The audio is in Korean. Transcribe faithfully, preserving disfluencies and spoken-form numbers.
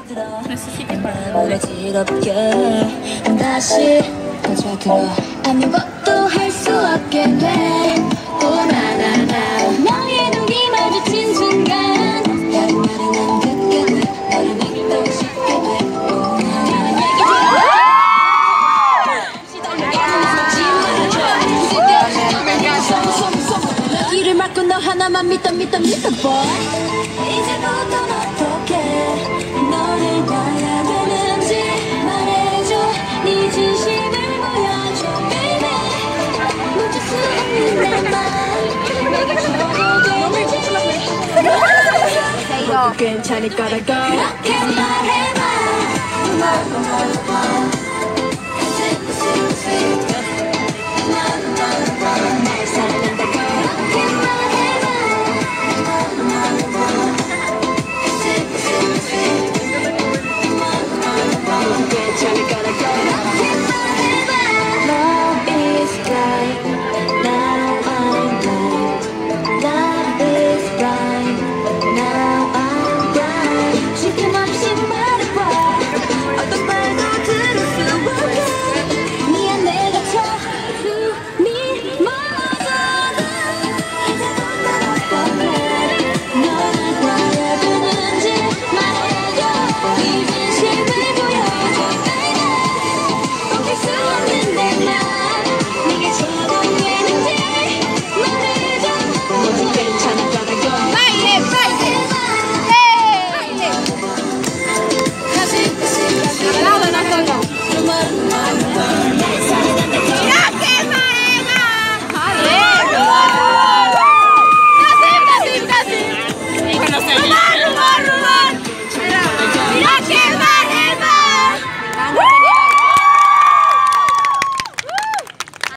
지럽게 다시 빠져들어 아무것도 할 수 없게 돼. 또 나나나 너의 눈이 마주친 순간 다른 말은 안 듣게 돼. 너를 믿고 싶게 돼. 오늘이라는 얘기 들어 길을 막고 너 하나만 믿어 믿어 믿어 boy. 이제부턴 어떻게 너를 봐야 되는지 말해줘. 네 진심을 보여줘 baby. 멈출 수 없는 내맘 내게 줘도 되는지 모두 괜찮을 거라고 그렇게 말해봐.